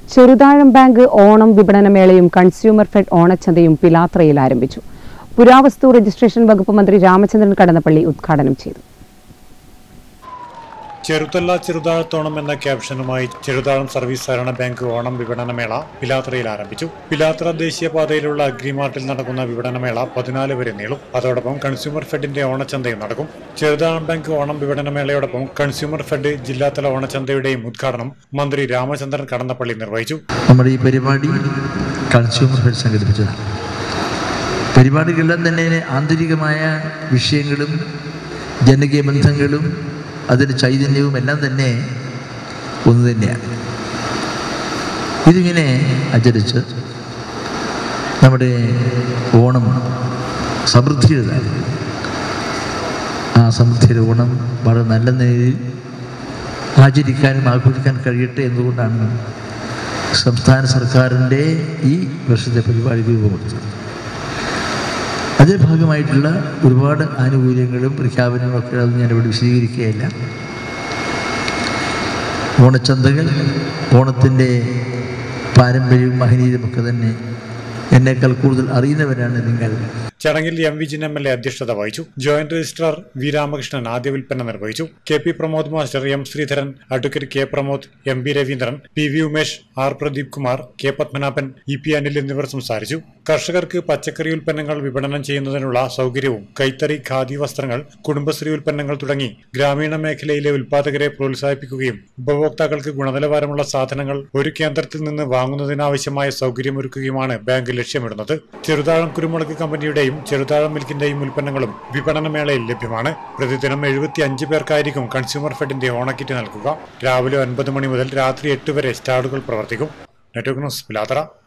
Cheruthazham bank Onam വിപണനമേളയും consumer fed ഓണച്ചന്തയും പിലാത്രയിൽ ആരംഭിച്ചു. പുരാവസ്തു രജിസ്ട്രേഷൻ വകുപ്പ് മന്ത്രി രാമചന്ദ്രൻ കടന്നപ്പള്ളി ഉദ്ഘാടനം ചെയ്തു. ചെറുതല്ല ചെറുതാഴത്തോണം എന്ന ക്യാപ്ഷനുമായി ചെറുതാഴം സർവീസ് സഹകരണ ബാങ്ക് ഓണം വിപണനമേള പിലാത്രയിൽ ആരംഭിച്ചു. പിലാത്ര ദേശീയപാതയിലുള്ള അഗ്രിമാർട്ടിൽ നടക്കുന്ന വിപണനമേള 14 വരെ നീളും. അതോടൊപ്പം കൺസ്യൂമർ ഫെഡിന്റെ ഓണച്ചന്തയും നടക്കും. ചെറുതാഴം ബാങ്ക് ഓണം വിപണനമേളയോടൊപ്പം കൺസ്യൂമർ ഫെഡ് ജില്ലാതല ഓണച്ചന്തയുടെയും ഉദ്ഘാടനം മന്ത്രി രാമചന്ദ്രൻ കടന്നപ്പള്ളി നിർവഹിച്ചു. നമ്മുടെ ഈ പരിപാടി കൺസ്യൂമർ ഫെഡ് സംഘടിപ്പിച്ചതാണ്. പരിപാടികളെല്ലാം തന്നെ ആന്തരികമായ വിഷയങ്ങളും ജനകീയ ബന്ധങ്ങളും അതിൻ്റെ ചൈതന്യവും എല്ലാം തന്നെ ഒന്ന് തന്നെയാണ്. ഇതിങ്ങനെ ആചരിച്ച് നമ്മുടെ ഓണം സമൃദ്ധിയുടേതാണ്. ആ സമൃദ്ധിയുടെ ഓണം വളരെ നല്ല നിലയിൽ ആചരിക്കാനും ആഘോഷിക്കാൻ കഴിയട്ടെ എന്നുകൊണ്ടാണ് സംസ്ഥാന സർക്കാരിൻ്റെ ഈ വർഷത്തെ പരിപാടി രൂപം കൊടുത്തത്. അതേ ഭാഗമായിട്ടുള്ള ഒരുപാട് ആനുകൂല്യങ്ങളും പ്രഖ്യാപനങ്ങളും ഒക്കെ അത് ഞാനിവിടെ വിശദീകരിക്കുകയല്ല. ഓണച്ചന്തകൾ ഓണത്തിൻ്റെ പാരമ്പര്യവും മഹനീയതയുമൊക്കെ തന്നെ എന്നേക്കാൾ കൂടുതൽ അറിയുന്നവരാണ് നിങ്ങൾ. ചടങ്ങിൽ എം വിജിൻ MLA അധ്യക്ഷത വഹിച്ചു. ജോയിന്റ് രജിസ്ട്രാർ വി രാമകൃഷ്ണൻ ആദ്യ വിൽപ്പന നിർവഹിച്ചു. KP Pramod master, M Sreedharan, advocate K Pramod, MB Raveendran, PV Umesh, R Pradeep Kumar, K Padmanabhan, EP Anil എന്നിവർ സംസാരിച്ചു. കർഷകർക്ക് പച്ചക്കറി ഉൽപ്പന്നങ്ങൾ വിപണനം ചെയ്യുന്നതിനുള്ള സൗകര്യവും കൈത്തറി, ഖാദി വസ്ത്രങ്ങൾ, കുടുംബശ്രീ ഉൽപ്പന്നങ്ങൾ തുടങ്ങി ഗ്രാമീണ മേഖലയിലെ ഉൽപ്പാദകരെ പ്രോത്സാഹിപ്പിക്കുകയും ഉപഭോക്താക്കൾക്ക് ഗുണനിലവാരമുള്ള സാധനങ്ങൾ ഒരു കേന്ദ്രത്തിൽ നിന്ന് വാങ്ങുന്നതിനാവശ്യമായ സൗകര്യമൊരുക്കുകയുമാണ് ബാങ്ക് ലക്ഷ്യമിടുന്നത്. ചെറുതാഴം കുരുമുളക് കമ്പനിയുടെയും ചെറുതാഴം മിൽക്കിന്റെയും ഉൽപ്പന്നങ്ങളും വിപണനമേളയിൽ ലഭ്യമാണ്. പ്രതിദിനം 75 പേർക്കായിരിക്കും കൺസ്യൂമർ ഫെഡിന്റെ ഓണക്കിറ്റ് നൽകുക. രാവിലെ 9 മണി മുതൽ രാത്രി 8 വരെ സ്റ്റാളുകൾ പ്രവർത്തിക്കും. നെറ്റ്വർക്ക് ന്യൂസ് പിലാത്ര.